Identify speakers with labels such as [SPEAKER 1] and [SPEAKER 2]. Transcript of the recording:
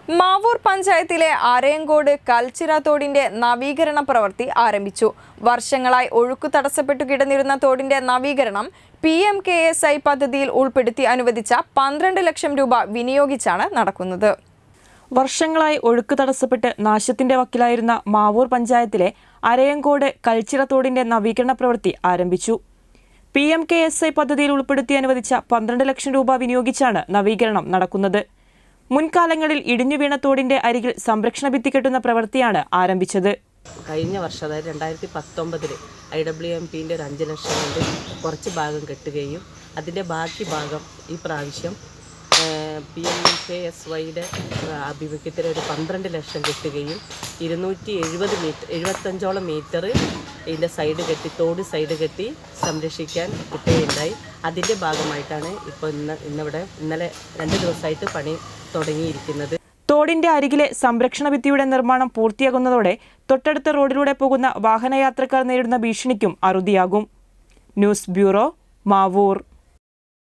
[SPEAKER 1] മാവൂർ പഞ്ചായത്തിലെ ആരയങ്കോട് കൽച്ചിറ തോടിന്റെ നവീകരണ പ്രവൃത്തി ആരംഭിച്ചു. വർഷങ്ങളായി ഒഴുക്ക് തടസ്സപ്പെട്ടു കിടന്നിരുന്ന തോടിന്റെ നവീകരണം PMKSI പദ്ധതിയിൽ ഉൾപ്പെടുത്തി അനുവദിച്ച 12 ലക്ഷം രൂപ വിനിയോഗിച്ചാണ് നടക്കുന്നത്.
[SPEAKER 2] വർഷങ്ങളായി ഒഴുക്ക് തടസ്സപ്പെട്ട് നാശത്തിന്റെ വക്കിലായിരുന്ന മാവൂർ പഞ്ചായത്തിലെ അരയങ്കോട് കൽച്ചിറ തോടിന്റെ നവീകരണ പ്രവൃത്തി ആരംഭിച്ചു. PMKSI പദ്ധതിയിൽ ഉൾപ്പെടുത്തി അനുവദിച്ച 12 ലക്ഷം രൂപ വിനിയോഗിച്ചാണ് നവീകരണം നടക്കുന്നത്. മുൻകാലങ്ങളിൽ ഇടിഞ്ഞു വീണ തോടിന്റെ അരികിൽ സംരക്ഷണ ഭിത്തി കെട്ടുന്ന പ്രവൃത്തിയാണ് ആരംഭിച്ചത്.
[SPEAKER 3] കഴിഞ്ഞ വർഷം അതായത് 2019 IWMPന്റെ ഒരു 5 ലക്ഷം കൊണ്ട് കുറച്ച് ഭാഗം കെട്ടുകയും അതിൻ്റെ ബാക്കി ഭാഗം ഈ പ്രാവശ്യം PMKSYയുടെ ആഭിമുഖ്യത്തിൽ ഒരു 12 ലക്ഷം കെട്ടുകയും 275ഓളം മീറ്റർ ഇതിൻ്റെ സൈഡ് കെട്ടി തോട് സൈഡ് കെട്ടി സംരക്ഷിക്കാൻ കിട്ടുകയുണ്ടായി. അതിൻ്റെ ഭാഗമായിട്ടാണ് ഇപ്പോൾ ഇന്നലെ 2 ദിവസമായിട്ട് പണി തുടങ്ങിയിരിക്കുന്നത്.
[SPEAKER 2] തോടിന്റെ അരികിലെ സംരക്ഷണ ഭിത്തിയുടെ നിർമ്മാണം പൂർത്തിയാകുന്നതോടെ തൊട്ടടുത്ത റോഡിലൂടെ പോകുന്ന വാഹനയാത്രക്കാർ നേരിടുന്ന ഭീഷണിക്കും അറുതിയാകും. News bureau, Mavoor.